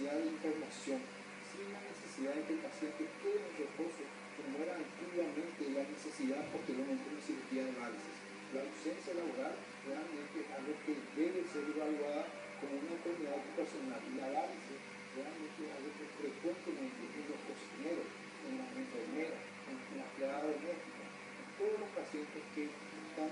necesidad de internación, sin la necesidad de que el paciente quede en reposo, como era antiguamente la necesidad posteriormente de una cirugía de diálisis. La ausencia laboral realmente es algo que debe ser evaluada como una enfermedad ocupacional, y la diálisis realmente es algo que frecuentemente en los cocineros, en las enfermeras, en la empleada doméstica, en todos los pacientes que están